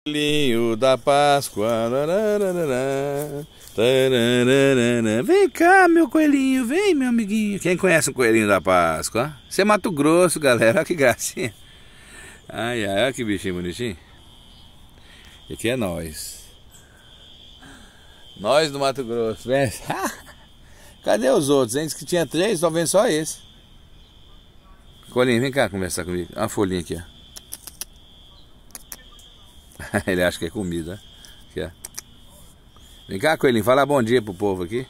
Coelhinho da Páscoa. Vem cá, meu coelhinho, vem, meu amiguinho. Quem conhece o coelhinho da Páscoa? Isso é Mato Grosso, galera. Olha que gracinha. Ai, ai, olha que bichinho bonitinho. E aqui é nós. Nós do Mato Grosso. Vem. Cadê os outros, hein? Diz que tinha 3, só vem só esse. Coelhinho, vem cá conversar comigo. Olha uma folhinha aqui, ó. Ele acha que é comida. Aqui, ó. Vem cá, coelhinho, fala bom dia pro povo aqui.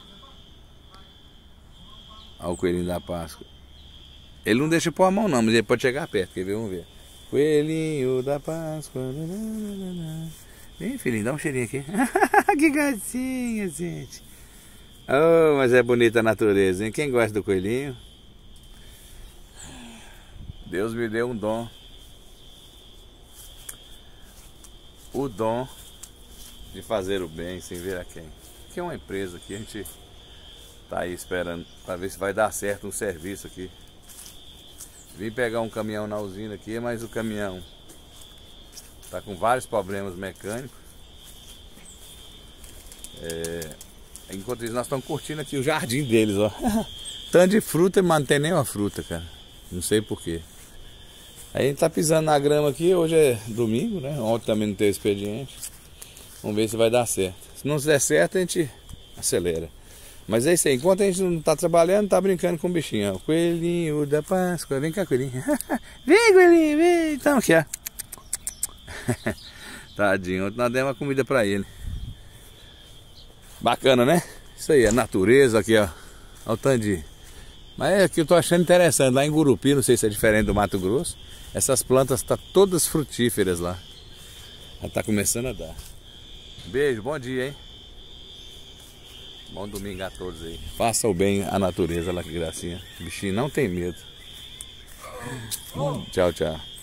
Olha o coelhinho da Páscoa. Ele não deixa pôr a mão não, mas ele pode chegar perto, quer ver? Vamos ver. Coelhinho da Páscoa. Vem, filhinho, dá um cheirinho aqui. Que gracinha, gente. Oh, mas é bonita a natureza, hein? Quem gosta do coelhinho? Deus me deu um dom. O dom de fazer o bem sem ver a quem. Aqui é uma empresa aqui, a gente tá aí esperando para ver se vai dar certo um serviço aqui. Vim pegar um caminhão na usina aqui, mas o caminhão tá com vários problemas mecânicos. Enquanto isso nós estamos curtindo aqui o jardim deles, ó. Tanto de fruta, mas não tem nem uma fruta, cara. Não sei porquê. Aí a gente tá pisando na grama aqui, hoje é domingo, né? Ontem também não teve expediente. Vamos ver se vai dar certo. Se não der certo, a gente acelera. Mas é isso aí, enquanto a gente não tá trabalhando, tá brincando com o bichinho, ó. Coelhinho da Páscoa, vem cá, coelhinho. Vem, coelhinho, vem. Então, aqui, ó. Tadinho, ontem nós demos uma comida pra ele. Bacana, né? Isso aí, a natureza aqui, ó. Olha o tanto de... Mas é que eu tô achando interessante, lá em Gurupi, não sei se é diferente do Mato Grosso, essas plantas estão todas frutíferas lá. Já tá começando a dar. Beijo, bom dia, hein? Bom domingo a todos aí. Faça o bem à natureza, lá que gracinha. O bichinho não tem medo. Tchau, tchau.